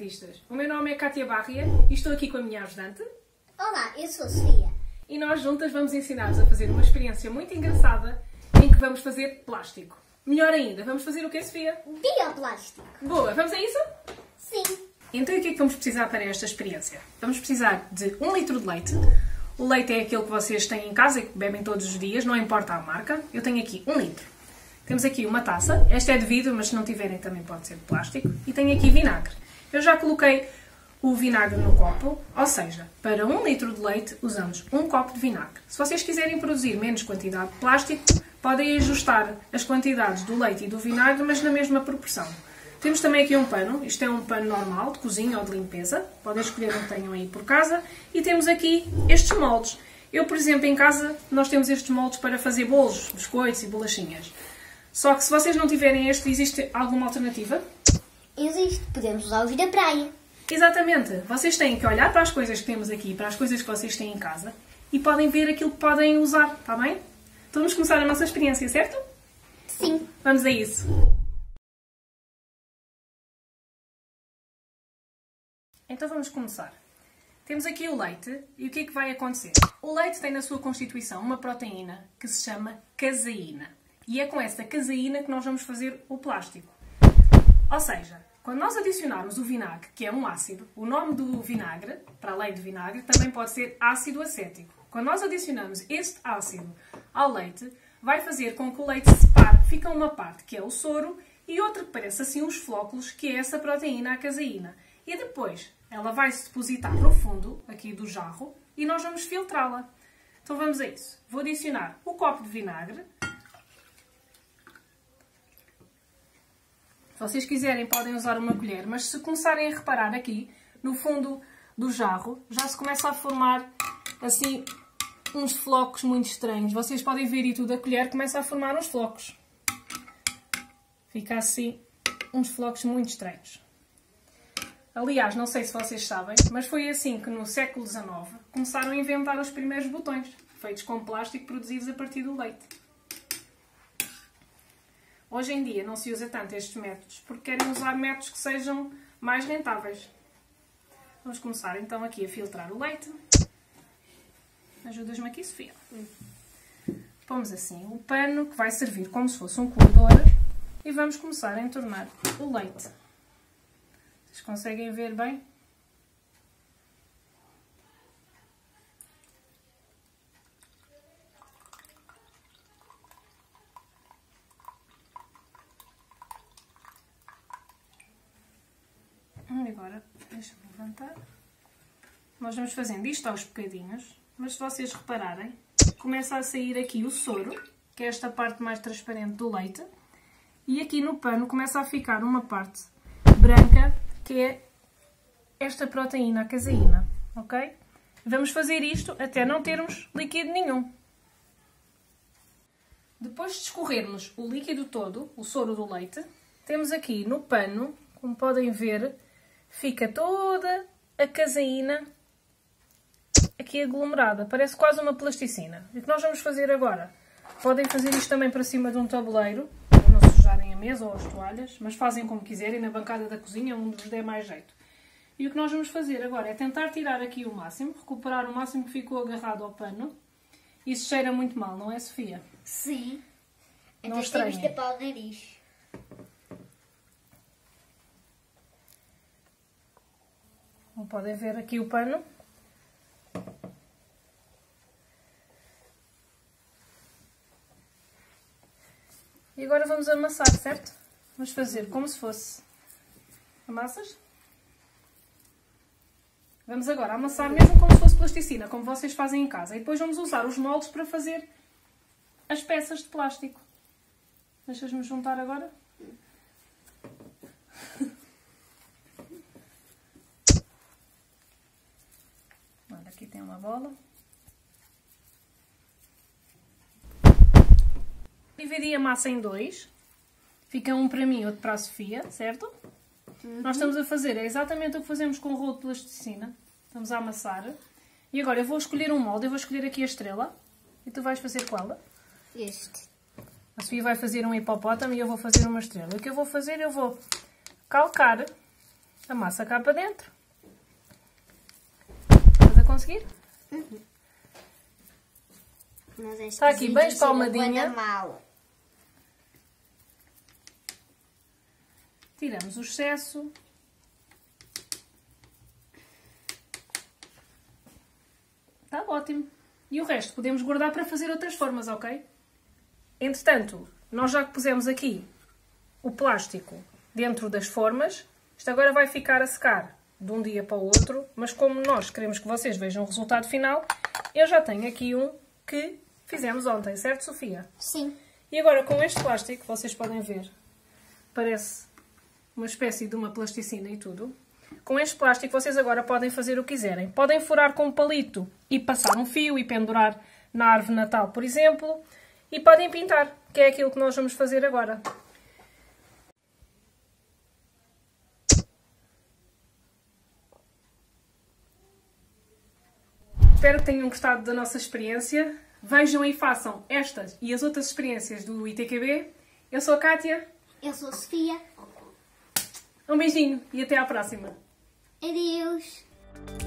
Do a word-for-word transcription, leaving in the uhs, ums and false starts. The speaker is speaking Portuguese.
artistas. O meu nome é Kátia Barria e estou aqui com a minha ajudante. Olá, eu sou a Sofia. E nós juntas vamos ensinar-vos a fazer uma experiência muito engraçada em que vamos fazer plástico. Melhor ainda, vamos fazer o que, Sofia? Bioplástico. Boa, vamos a isso? Sim. Então o que é que vamos precisar para esta experiência? Vamos precisar de um litro de leite. O leite é aquele que vocês têm em casa e que bebem todos os dias, não importa a marca. Eu tenho aqui um litro. Temos aqui uma taça, esta é de vidro, mas se não tiverem também pode ser de plástico. E tenho aqui vinagre. Eu já coloquei o vinagre no copo, ou seja, para um litro de leite usamos um copo de vinagre. Se vocês quiserem produzir menos quantidade de plástico, podem ajustar as quantidades do leite e do vinagre, mas na mesma proporção. Temos também aqui um pano, isto é um pano normal, de cozinha ou de limpeza, podem escolher um que tenham aí por casa. E temos aqui estes moldes. Eu, por exemplo, em casa, nós temos estes moldes para fazer bolos, biscoitos e bolachinhas. Só que se vocês não tiverem este, existe alguma alternativa? Existe. Podemos usar os da praia. Exatamente. Vocês têm que olhar para as coisas que temos aqui, para as coisas que vocês têm em casa, e podem ver aquilo que podem usar, está bem? Então vamos começar a nossa experiência, certo? Sim. Vamos a isso. Então vamos começar. Temos aqui o leite, e o que é que vai acontecer? O leite tem na sua constituição uma proteína que se chama caseína. E é com essa caseína que nós vamos fazer o plástico. Ou seja, quando nós adicionarmos o vinagre, que é um ácido, o nome do vinagre, para além de vinagre, também pode ser ácido acético. Quando nós adicionamos este ácido ao leite, vai fazer com que o leite se separe. Fica uma parte que é o soro e outra que parece assim uns flóculos, que é essa proteína, a caseína. E depois ela vai se depositar no fundo, aqui do jarro, e nós vamos filtrá-la. Então vamos a isso. Vou adicionar o copo de vinagre. Se vocês quiserem podem usar uma colher, mas se começarem a reparar aqui, no fundo do jarro, já se começa a formar assim uns flocos muito estranhos. Vocês podem ver e tudo, a colher começa a formar uns flocos. Fica assim uns flocos muito estranhos. Aliás, não sei se vocês sabem, mas foi assim que no século dezenove começaram a inventar os primeiros botões, feitos com plástico produzidos a partir do leite. Hoje em dia não se usa tanto estes métodos, porque querem usar métodos que sejam mais rentáveis. Vamos começar então aqui a filtrar o leite. Ajudas-me aqui, Sofia? Pomos assim o pano, que vai servir como se fosse um coador, e vamos começar a entornar o leite. Vocês conseguem ver bem? Agora, deixa-me levantar. Nós vamos fazendo isto aos bocadinhos, mas se vocês repararem, começa a sair aqui o soro, que é esta parte mais transparente do leite, e aqui no pano começa a ficar uma parte branca, que é esta proteína, a caseína, ok? Vamos fazer isto até não termos líquido nenhum. Depois de escorrermos o líquido todo, o soro do leite, temos aqui no pano, como podem ver, fica toda a caseína aqui aglomerada. Parece quase uma plasticina. E o que nós vamos fazer agora? Podem fazer isto também para cima de um tabuleiro, para não sujarem a mesa ou as toalhas, mas fazem como quiserem, na bancada da cozinha, onde vos der mais jeito. E o que nós vamos fazer agora é tentar tirar aqui o máximo, recuperar o máximo que ficou agarrado ao pano. Isso cheira muito mal, não é, Sofia? Sim. Não Então temos estranha. de tapar o nariz. Como podem ver aqui o pano. E agora vamos amassar, certo? Vamos fazer como se fosse amassas. Vamos agora amassar mesmo como se fosse plasticina, como vocês fazem em casa. E depois vamos usar os moldes para fazer as peças de plástico. Deixas-me juntar agora? Aqui tem uma bola. Dividi a massa em dois. Fica um para mim e outro para a Sofia, certo? Uhum. Nós estamos a fazer é exatamente o que fazemos com o rolo de plasticina. Estamos a amassar. E agora eu vou escolher um molde. Eu vou escolher aqui a estrela. E tu vais fazer qual? Este. A Sofia vai fazer um hipopótamo e eu vou fazer uma estrela. O que eu vou fazer? Eu vou calcar a massa cá para dentro. Estás a conseguir? Uhum. Mas é Está aqui bem espalmadinha. Mal. Tiramos o excesso. Está ótimo. E o resto podemos guardar para fazer outras formas, ok? Entretanto, nós já que pusemos aqui o plástico dentro das formas, isto agora vai ficar a secar de um dia para o outro, mas como nós queremos que vocês vejam o resultado final, eu já tenho aqui um que fizemos ontem, certo, Sofia? Sim. E agora com este plástico, vocês podem ver, parece uma espécie de uma plasticina e tudo. Com este plástico vocês agora podem fazer o que quiserem. Podem furar com um palito e passar um fio e pendurar na árvore de Natal, por exemplo. E podem pintar, que é aquilo que nós vamos fazer agora. Espero que tenham gostado da nossa experiência. Vejam e façam estas e as outras experiências do I T Q B. Eu sou a Kátia. Eu sou a Sofia. Um beijinho e até à próxima. Adeus.